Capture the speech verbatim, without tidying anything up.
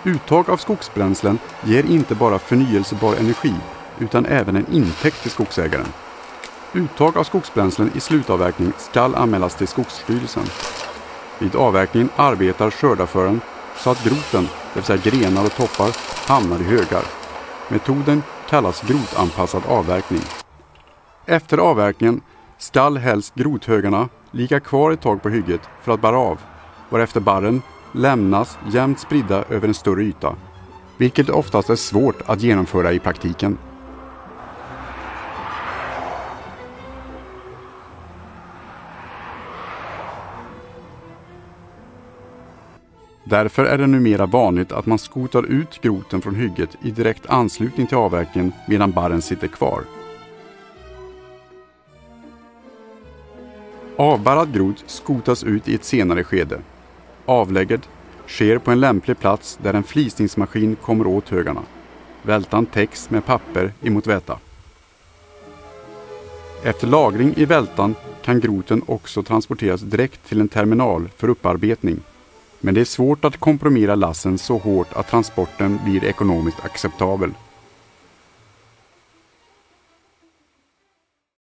Uttag av skogsbränslen ger inte bara förnyelsebar energi utan även en intäkt till skogsägaren. Uttag av skogsbränslen i slutavverkning ska anmälas till Skogsstyrelsen. Vid avverkningen arbetar skördarföraren så att groten, det vill säga grenar och toppar, hamnar i högar. Metoden kallas grotanpassad avverkning. Efter avverkningen skall helst grothögarna ligga kvar ett tag på hygget för att barra av, varefter barren lämnas jämnt spridda över en större yta, vilket oftast är svårt att genomföra i praktiken. Därför är det numera vanligt att man skotar ut groten från hygget i direkt anslutning till avverkningen medan barren sitter kvar. Avbarrad grot skotas ut i ett senare skede. Avlägget sker på en lämplig plats där en flisningsmaskin kommer åt högarna. Vältan täcks med papper emot väta. Efter lagring i vältan kan groten också transporteras direkt till en terminal för upparbetning. Men det är svårt att komprimera lassen så hårt att transporten blir ekonomiskt acceptabel.